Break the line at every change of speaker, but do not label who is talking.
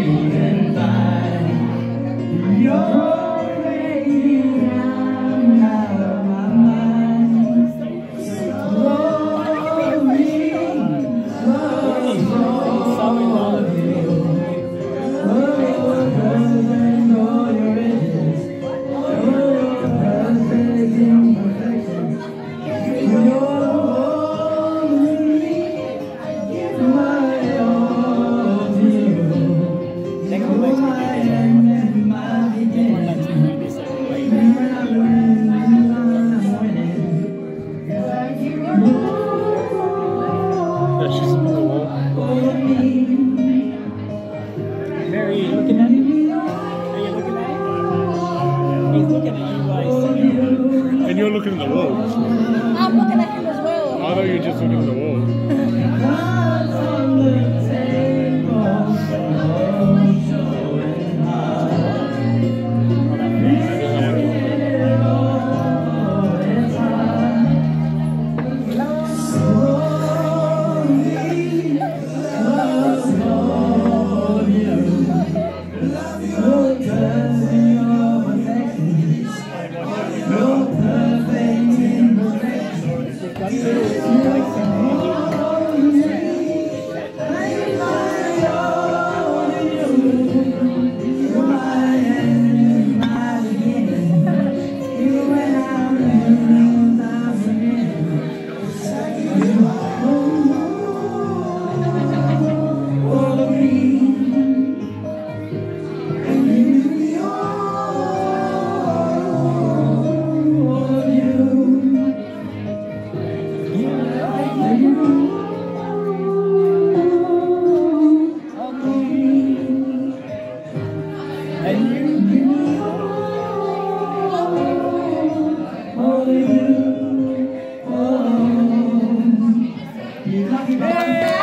Mary, are you looking at him? Are you looking at him? He's looking at you guys.
And you're looking at the wall.
I'm looking at him as well.
I thought you were just looking at the wall.
Hey!